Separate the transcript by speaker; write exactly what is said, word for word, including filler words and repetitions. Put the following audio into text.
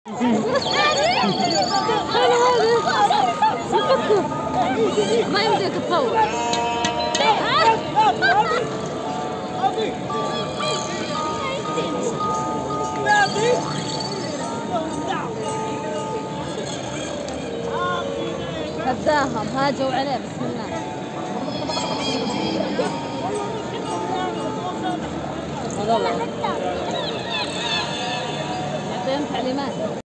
Speaker 1: ما يمديك تصور. هداهم هاجوا عليه بسم الله. يعطيهم تعليمات.